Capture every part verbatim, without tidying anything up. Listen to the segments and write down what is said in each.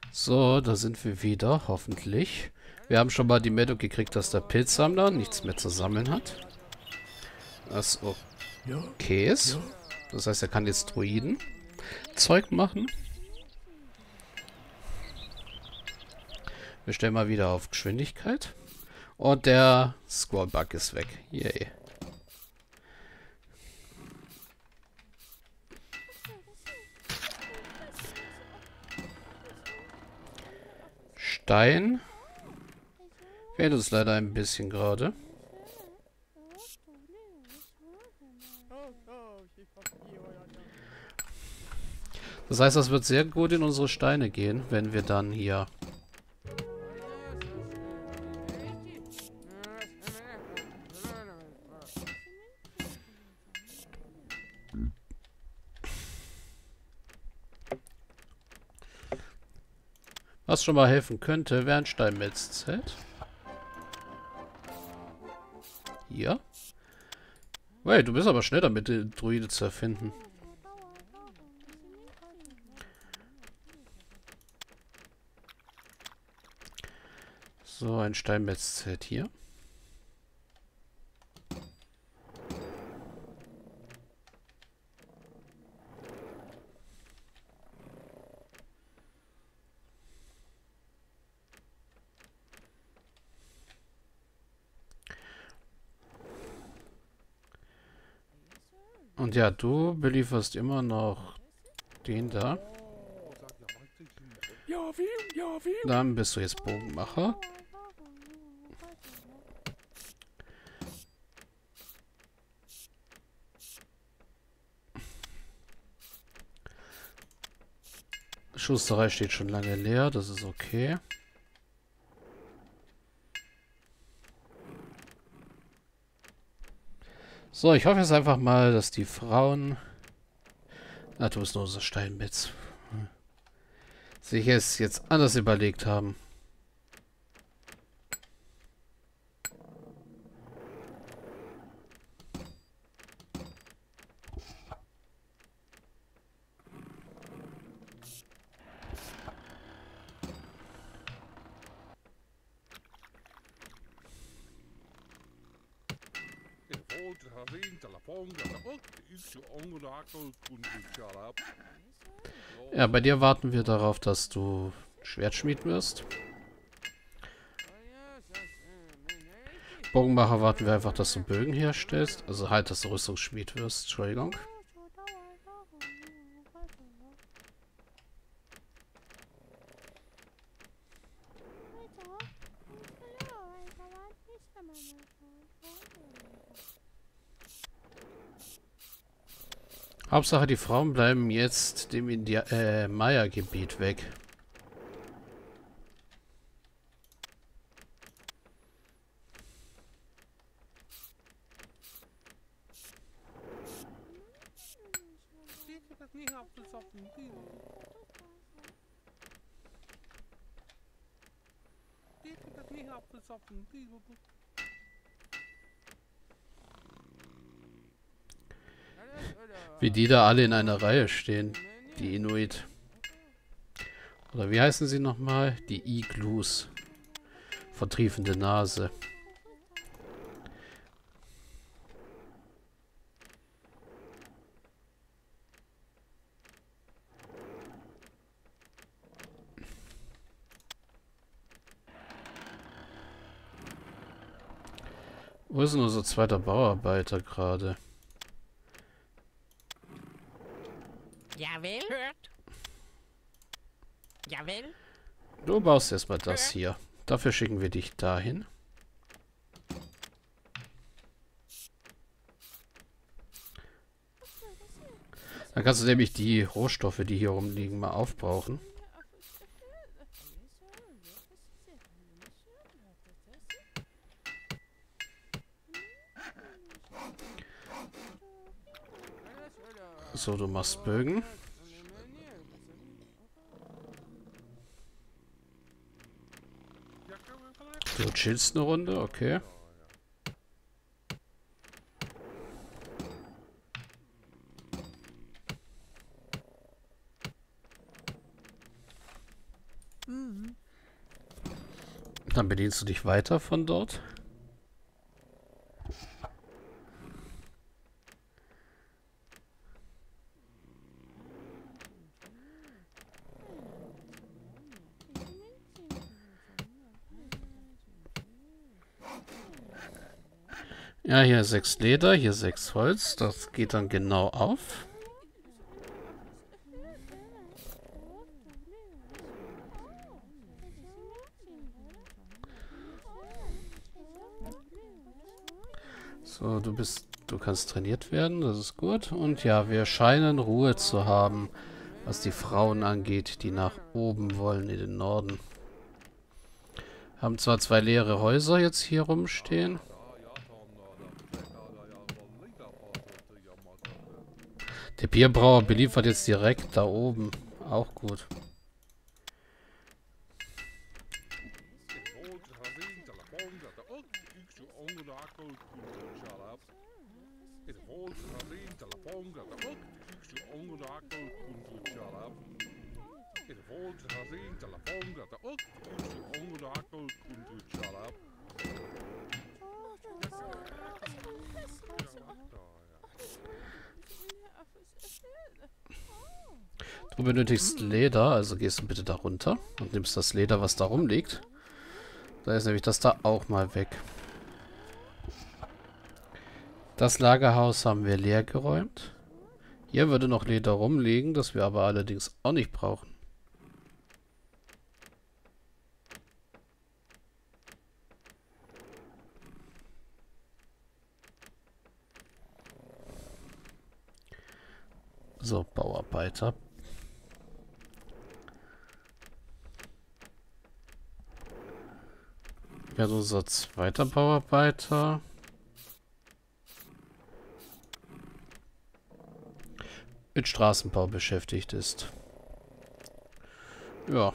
So, da sind wir wieder, hoffentlich. Wir haben schon mal die Meldung gekriegt, dass der Pilzsammler nichts mehr zu sammeln hat. Was okay ist. Das heißt, er kann jetzt Druiden Zeug machen. Wir stellen mal wieder auf Geschwindigkeit. Und der Scrollbug ist weg. Yay. Stein. Fehlt uns leider ein bisschen gerade. Das heißt, das wird sehr gut in unsere Steine gehen, wenn wir dann hier... Was schon mal helfen könnte, wäre ein Steinmetzzelt. Hier. Wait, du bist aber schnell damit, die Druide zu erfinden. So, ein Steinmetzzelt hier. Und ja, du belieferst immer noch den da. Dann bist du jetzt Bogenmacher. Schusterei steht schon lange leer, das ist okay. So, ich hoffe jetzt einfach mal, dass die Frauen... Na, du bist nur unser Steinmetz. Sich es jetzt anders überlegt haben. Ja, bei dir warten wir darauf, dass du Schwertschmied wirst. Bogenmacher warten wir einfach, dass du Bögen herstellst. Also halt, dass du Rüstungsschmied wirst. Entschuldigung. Hauptsache, die Frauen bleiben jetzt dem India äh, Maya-Gebiet weg. Wie die da alle in einer Reihe stehen. Die Inuit. Oder wie heißen sie nochmal? Die Igloos. Vertriefende Nase. Wo ist denn unser zweiter Bauarbeiter gerade? Jawohl. Hört. Jawohl. Du baust erstmal das hier. Dafür schicken wir dich dahin. Dann kannst du nämlich die Rohstoffe, die hier rumliegen, mal aufbrauchen. So, du machst Bögen. Du chillst eine Runde, okay. Dann bedienst du dich weiter von dort. Ja, hier sechs Leder, hier sechs Holz. Das geht dann genau auf. So, du bist, du kannst trainiert werden, das ist gut. Und ja, wir scheinen Ruhe zu haben, was die Frauen angeht, die nach oben wollen, in den Norden. Haben zwar zwei leere Häuser jetzt hier rumstehen. Der Bierbrauer beliefert jetzt direkt da oben. Auch gut. Du benötigst Leder, also gehst du bitte da runter und nimmst das Leder, was da rumliegt. Da ist nämlich das da auch mal weg. Das Lagerhaus haben wir leer geräumt. Hier würde noch Leder rumliegen, das wir aber allerdings auch nicht brauchen. So, Bauarbeiter. Ja, unser zweiter Bauarbeiter. Mit Straßenbau beschäftigt ist. Ja.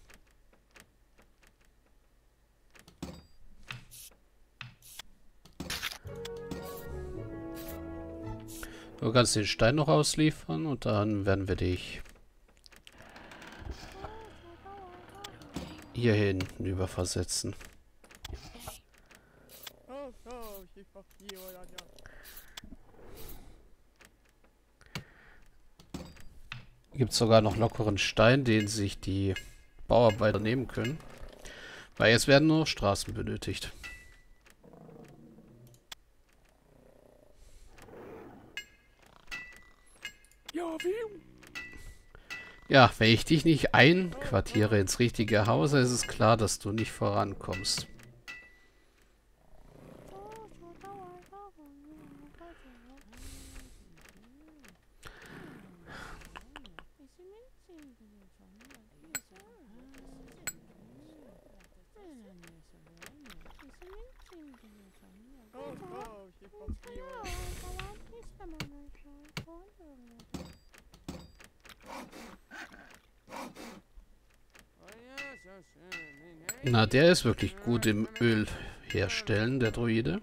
Du kannst den Stein noch ausliefern und dann werden wir dich hier hinten über versetzen. Gibt es sogar noch lockeren Stein, den sich die Bauarbeiter nehmen können. Weil jetzt werden nur Straßen benötigt. Ja, wenn ich dich nicht einquartiere ins richtige Haus, ist es klar, dass du nicht vorankommst. Na, der ist wirklich gut im Öl herstellen, der Druide.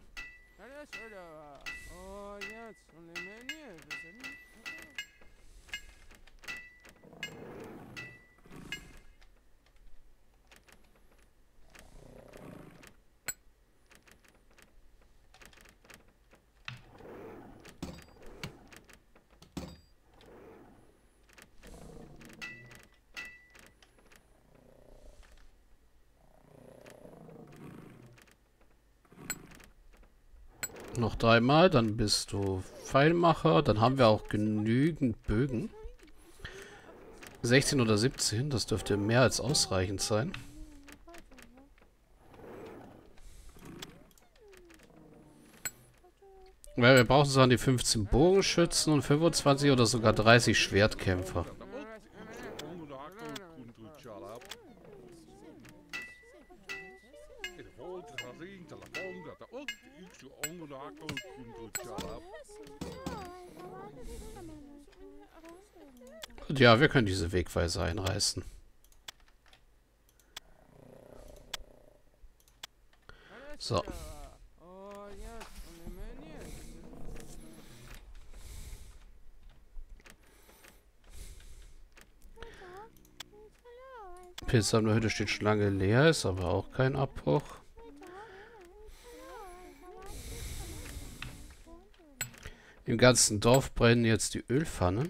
Noch dreimal, dann bist du Pfeilmacher. Dann haben wir auch genügend Bögen. sechzehn oder siebzehn, das dürfte mehr als ausreichend sein. Weil wir brauchen so an die fünfzehn Bogenschützen und fünfundzwanzig oder sogar dreißig Schwertkämpfer. Und ja, wir können diese Wegweiser einreißen. So. Pilzsammlerhütte steht schon lange leer, ist aber auch kein Abbruch. Im ganzen Dorf brennen jetzt die Ölpfannen.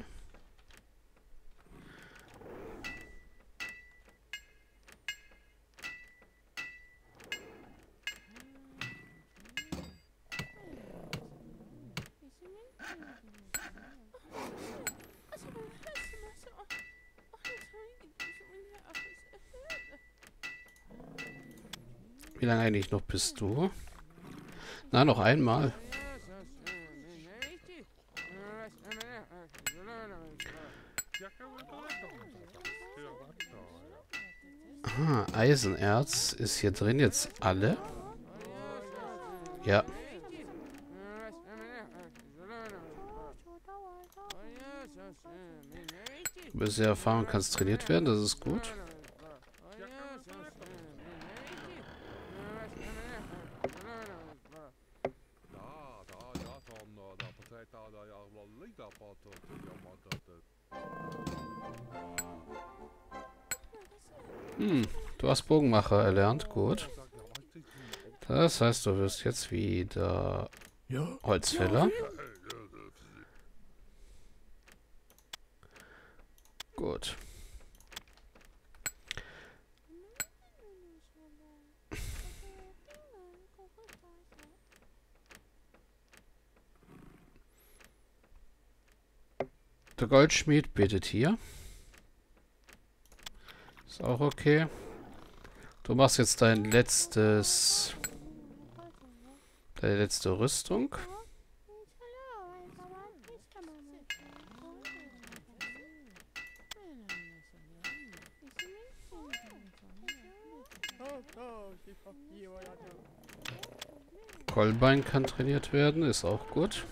Wie lange eigentlich noch bist du? Na, noch einmal. Ah, Eisenerz ist hier drin jetzt alle. Ja. Du bist sehr erfahren und kannst trainiert werden, das ist gut. Hm, du hast Bogenmacher erlernt, gut. Das heißt, du wirst jetzt wieder Holzfäller. Gut. Der Goldschmied betet hier. Ist auch okay. Du machst jetzt dein letztes... Deine letzte Rüstung. Kolbein kann trainiert werden, ist auch gut.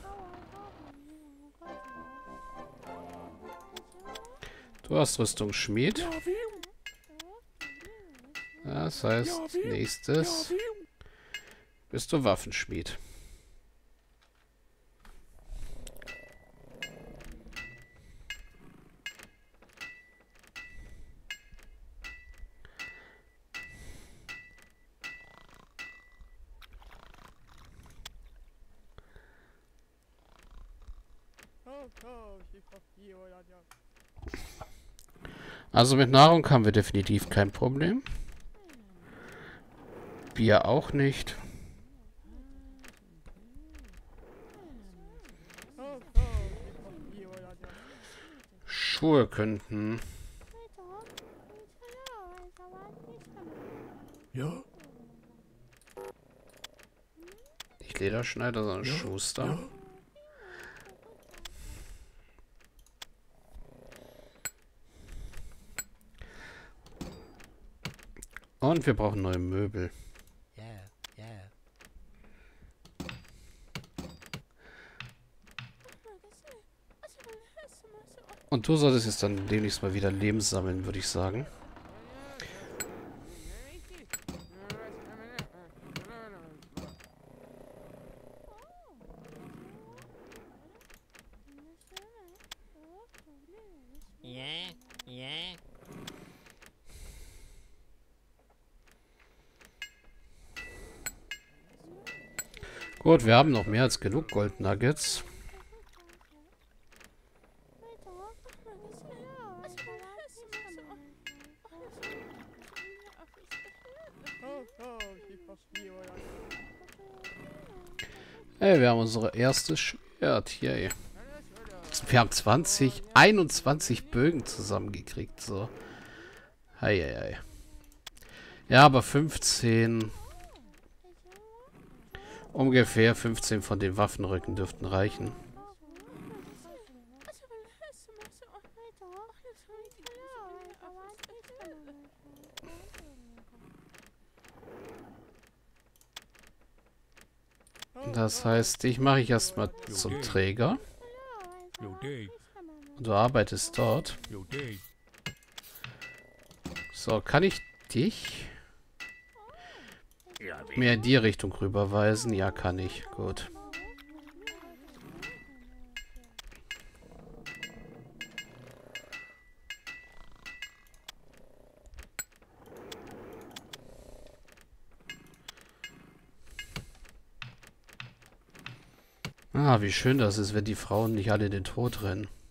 Du hast Rüstung Schmied. Das heißt, nächstes bist du Waffenschmied. Also mit Nahrung haben wir definitiv kein Problem. Bier auch nicht. Schuhe könnten... Ja. Nicht Lederschneider, sondern Ja. Schuster. Ja. Und wir brauchen neue Möbel. Yeah, yeah. Und du solltest jetzt dann demnächst mal wieder Leben sammeln, würde ich sagen. Yeah, yeah. Gut, wir haben noch mehr als genug Gold Nuggets. Hey, wir haben unsere erste Schwert. Yay. Wir haben zwanzig, einundzwanzig Bögen zusammengekriegt. So. Hei, hei, hei. Ja, aber fünfzehn... Ungefähr fünfzehn von den Waffenrücken dürften reichen. Das heißt, dich mache ich erstmal zum Träger. Und du arbeitest dort. So, kann ich dich mehr in die Richtung rüberweisen? Ja, kann ich. Gut. Ah, wie schön das ist, wenn die Frauen nicht alle in den Tod rennen.